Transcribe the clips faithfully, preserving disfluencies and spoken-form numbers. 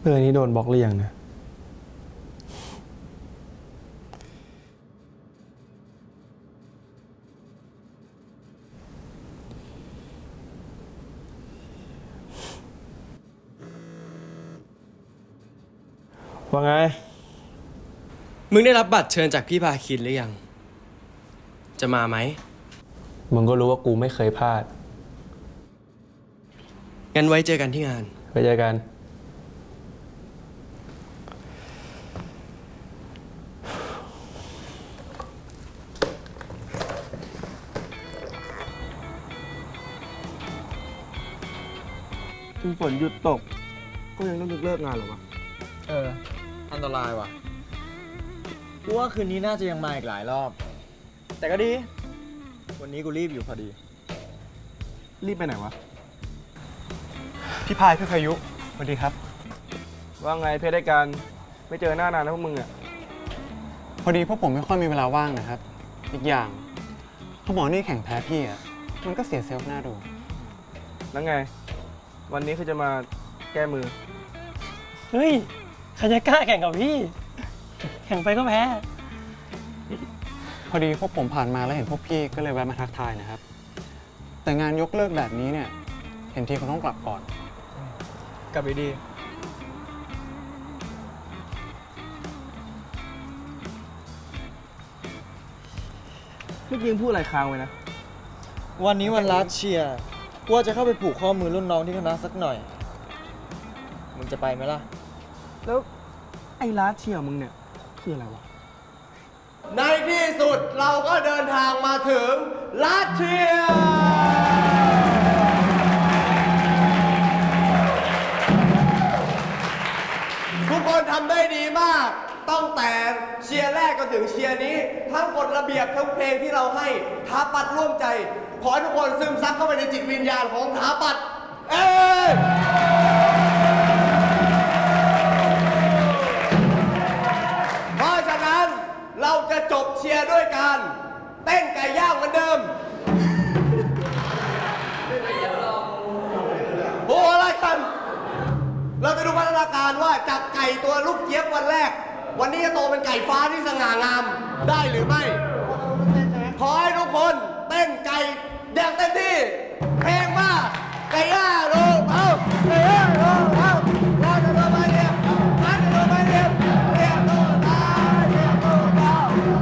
บอร์นี้โดนบล็อกหรือยังนะว่าไงมึงได้รับบัตรเชิญจากพี่พาคินหรือยังจะมาไหมมึงก็รู้ว่ากูไม่เคยพลาดงั้นไว้เจอกันที่งานไว้เจอกันถึงฝนหยุดตกก็ยังต้องเลิกงานหรอวะเอออันตรายว่ะกูว่าคืนนี้น่าจะยังมาอีกหลายรอบแต่ก็ดีวันนี้กูรีบอยู่พอดีรีบไปไหนวะพี่พายพี่พายุสวัสดีครับว่าไงเพชรได้การไม่เจอหน้านานนะพวกมึงอ่ะพอดีพวกผมไม่ค่อยมีเวลาว่างนะครับอีกอย่างถ้าหมอนี่แข่งแพ้พี่อ่ะมันก็เสียเซลล์หน้าดูแล้วไงวันนี้คือจะมาแก้มือเฮ้ยใครจะกล้าแข่งกับพี่แข่งไปก็แพ้พอดีพวกผมผ่านมาแล้วเห็นพวกพี่ก็เลยแวะมาทักทายนะครับแต่งานยกเลิกแบบนี้เนี่ยเห็นทีเขาต้องกลับก่อนกลับไปดีเมื่อกี้พูดอะไรค้างไว้นะวันนี้วันลัดเชียร์ว่าจะเข้าไปผูกข้อมือรุ่นน้องที่คณะสักหน่อยมึงจะไปไหมล่ะแล้วไอ้ลัดเชียร์มึงเนี่ยคืออะไรวะในที่สุดเราก็เดินทางมาถึงลัดเชียร์ทุกคนทำได้ดีมากตั้งแต่เชียร์แรกก็ถึงเชียร์นี้ทั้งกฎระเบียบทั้งเพลงที่เราให้ถาปัตย์ร่วมใจขอให้ทุกคนซึมซับเข้าไปในจิตวิญญาณของถาปัตย์เอ้ยเพราะฉะนั้นเราจะจบเชียร์ด้วยการเต้นไก่ย่างเหมือนเดิมโอ้อะไรกันเราจะดูพัฒนาการว่าจากไก่ตัวลูกเจี๊ยบวันแรกวันนี้จะโตเป็นไก่ฟ้าที่สง่างามได้หรือไม่ขอให้ทุกคนเต้นไก่อย่างเต็มที่เพลงมาไก่ย่างลงเอาไก่ย่างลงเอาเราจะโดนไปเดียวเราจะโดนไปเดียวเรียกตัวตายเรียกตัวเบา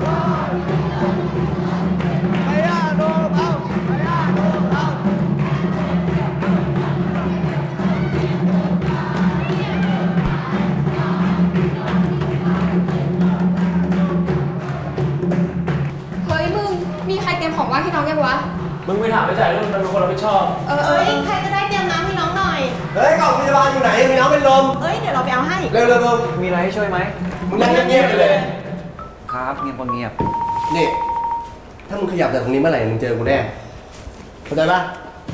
ไก่ย่างลงเอาไก่ย่างลงเอาของว่างให้น้องยังวะมึงไปถามไปจ่ายรุ่นมันเป็นคนรับผิดชอบเออเอ้ยใครก็ได้เตรียมน้ำให้น้องหน่อยเฮ้ยกล่องพยาบาลอยู่ไหนมีน้องเป็นลมเอ้ยเดี๋ยวเราไปเอาให้เร็วเร็วเร็วมีอะไรให้ช่วยไหมมึงนั่งเงียบไปเลยครับเงียบคนเงียบนี่ถ้ามึงขยับจากตรงนี้เมื่อไหร่มึงเจอกูแน่เข้าใจปะ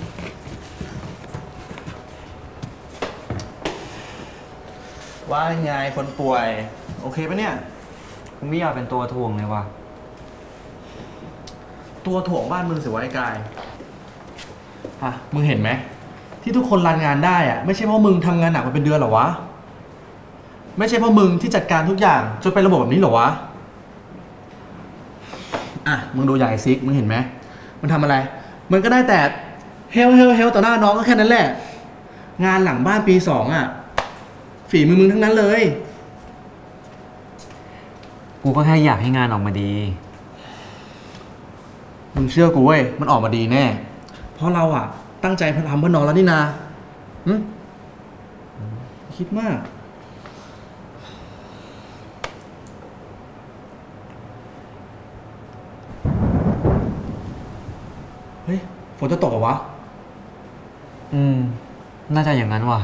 ว่าไงคนป่วยโอเคปะเนี่ยกูไม่อยากเป็นตัวถ่วงเลยว่ะตัวถ่วงบ้านมึงสิวะไอ้กายฮะมึงเห็นไหมที่ทุกคนรันงานได้อะไม่ใช่เพราะมึงทำงานหนักมาเป็นเดือนหรอวะไม่ใช่เพราะมึงที่จัดการทุกอย่างจนเป็นระบบแบบนี้หรอวะอ่ะมึงดูอย่างไอซิกมึงเห็นไหมมันทำอะไรมันก็ได้แต่เฮลเฮลเฮลต่อหน้าน้องก็แค่นั้นแหละงานหลังบ้านปีสองอ่ะฝีมือมึงทั้งนั้นเลยกูก็แค่อยากให้งานออกมาดีมึงเชื่อกูเว้ยมันออกมาดีแน่เพราะเราอ่ะตั้งใจทำเพื่อน้องแล้วนี่นาหึคิดมากเฮ้ยฝนจะตกเหรอวะอืมน่าจะอย่างนั้นว่ะ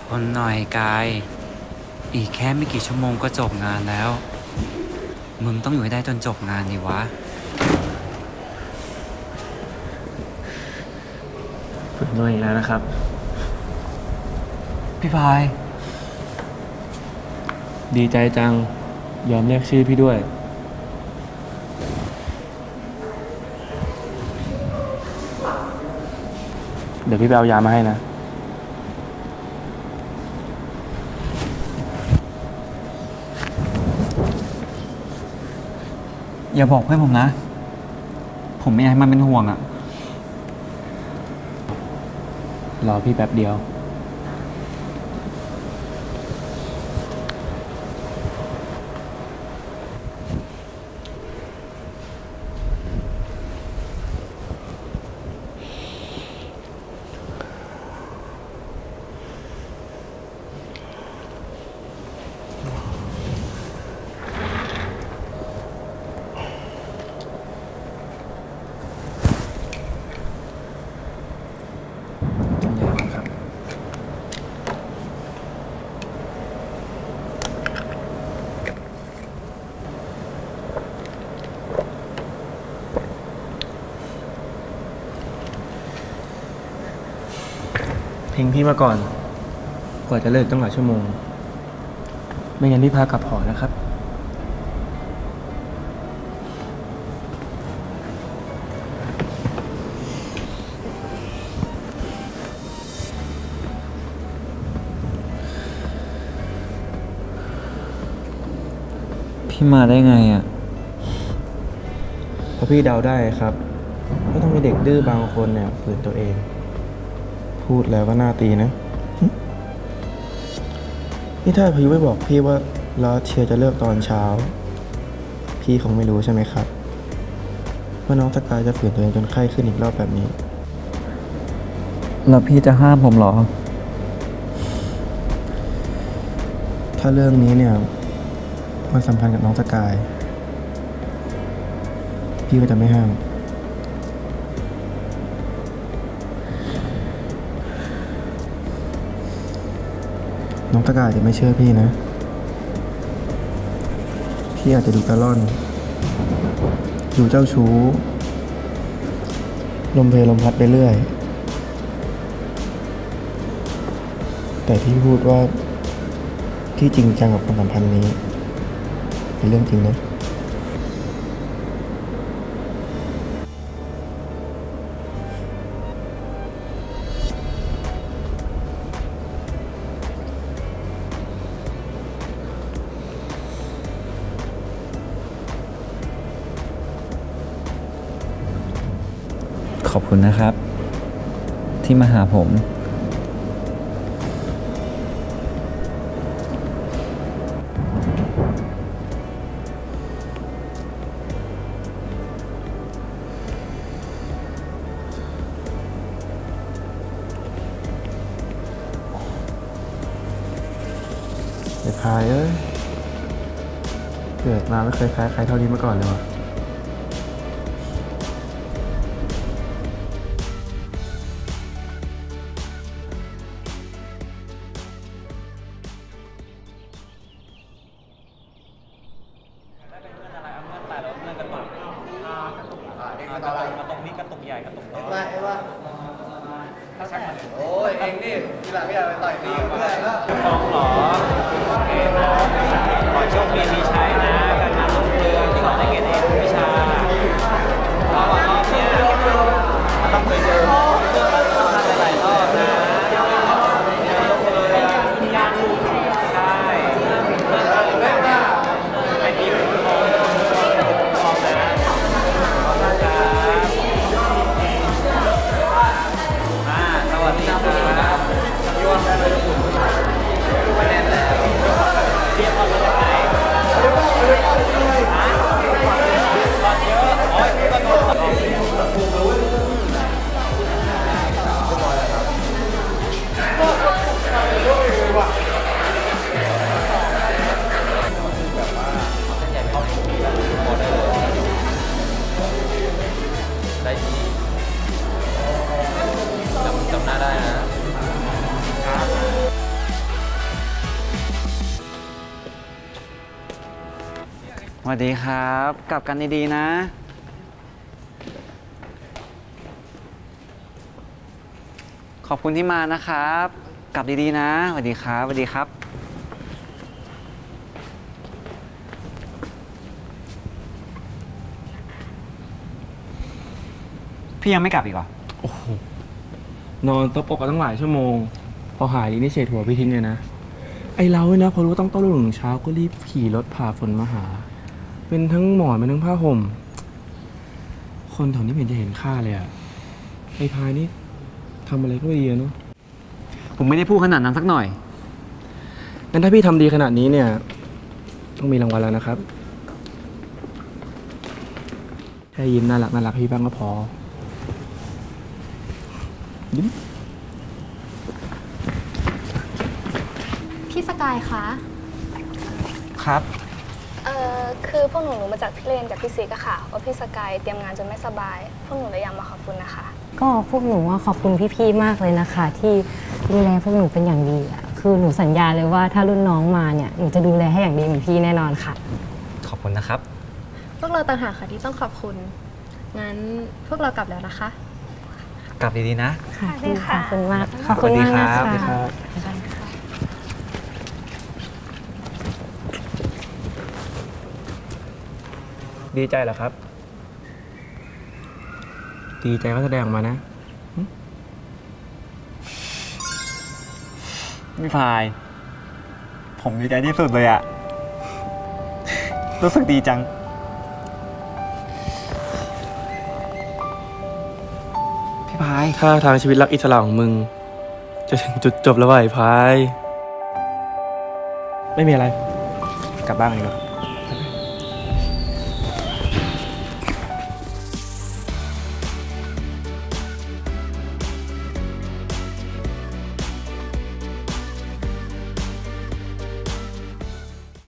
ทนหน่อยกาย อีกแค่ไม่กี่ชั่วโมงก็จบงานแล้ว มึงต้องอยู่ให้ได้จนจบงานดิวะฝึกตัวเองแล้วนะครับพี่พายดีใจจัง ยอมเรียกชื่อพี่ด้วย เดี๋ยวพี่ไปเอายามาให้นะอย่าบอกเพื่อนผมนะ ผมไม่อยากให้มันเป็นห่วงอะรอพี่แป๊บเดียว ทิ้งพี่มาก่อน กว่าจะเลิกต้องหลายชั่วโมง ไม่งั้นพี่พากลับหอนะครับพี่มาได้ไงอะเพราะพี่เดาได้ครับว่าต้องมีเด็กดื้อบางคนเนี่ยฝืนตัวเอง พูดแล้วก็น่าตีนะ นี่ถ้าพี่ไม่บอกพี่ว่าลอสเชียร์จะเลิกตอนเช้า พี่คงไม่รู้ใช่ไหมครับว่าน้องสกายจะฝืนตัวเองจนไข้ขึ้นอีกรอบแบบนี้แล้วพี่จะห้ามผมเหรอถ้าเรื่องนี้เนี่ยมันสัมพันธ์กับน้องสกาย พี่ก็จะไม่ห้าม น้องสกายจะไม่เชื่อพี่นะ พี่อาจจะดูกระล่อน ดูเจ้าชู้ ลมเพลลมพัดไปเรื่อย แต่พี่พูดว่าพี่จริงจังกับความสัมพันธ์นี้เป็นเรื่องจริงนะขอบคุณนะครับ ที่มาหาผมไอ้พายเอ้ย เกิดมาไม่เคยคล้ายใครเท่านี้มาก่อนเลยวะโอ้ยเองนี่ทีหลังไม่อยากไปต่อยตีกับเพื่อนแล้วฟ้องหรอโอเคนะขอโชคดีมีชัยนะการงานรุ่งเรืองที่ขอได้เกรดเอทุกวิชาเราอะรอบเนี้ยมันต้องเคยเจอต้องทำหลายๆรอบนะเนี่ยยกเลยยากลูกใช่เล่นมากไอ้ทีมของของนะขอบคุณครับอ่าสวัสดีครับยอดได้เลยคุณคะแนนแล้วเรียกออกมาจากไหนฮะวัสดีครับ กลับกันดีๆนะ ขอบคุณที่มานะครับ กลับดีๆนะสวัสดีครับสวัสดีครับพี่ยังไม่กลับอีกเหรอโอ้โหนอนโต๊ะปกกันตั้งหลายชั่วโมง พอหายดีนี่เฉดหัวพี่ทิ้งเลยนะ ไอเราเนี่ยนะพอรู้ว่าต้องต้อนลูกถึงเช้าก็รีบขี่รถผ่าฝนมาหา เป็นทั้งหมอนเป็นทั้งผ้าห่ม คนแถวนี้ไม่เห็นจะเห็นค่าเลยอะไอพายนี่ทำอะไรก็ไม่ดีเนาะผมไม่ได้พูดขนาดนั้นสักหน่อยงั้นถ้าพี่ทำดีขนาดนี้เนี่ย ต้องมีรางวัลแล้วนะครับแค่ยิ้มน่ารักน่ารักให้พี่บ้างก็พอยิ้มพี่สกายคะครับเอ่อคือพวกหนูรู้มาจากพี่เลนกับพี่ซีกอะค่ะว่าพี่สกายเตรียมงานจนไม่สบาย พวกหนูเลยอยากมาขอบคุณนะคะก็พวกหนูขอบคุณพี่ๆมากเลยนะคะ ที่ดูแลพวกหนูเป็นอย่างดีอะคือหนูสัญญาเลยว่าถ้ารุ่นน้องมาเนี่ยหนูจะดูแลให้อย่างดีเหมือนพี่แน่นอนค่ะขอบคุณนะครับพวกเราต่างหากค่ะที่ต้องขอบคุณ งั้นพวกเรากลับแล้วนะคะกลับดีๆนะค่ะดีค่ะขอบคุณมากขอบคุณมากนะสวัสดีคะครับดีใจเหรอครับ ดีใจก็แสดงออกมานะพี่พาย ผมดีใจที่สุดเลยอะรู้สึกดีจัง พี่พายถ้าทางชีวิตรักอิสระของมึง จะถึงจุดจบแล้วว่ะไอ้พาย ไม่มีอะไร กลับบ้านกันดีกว่า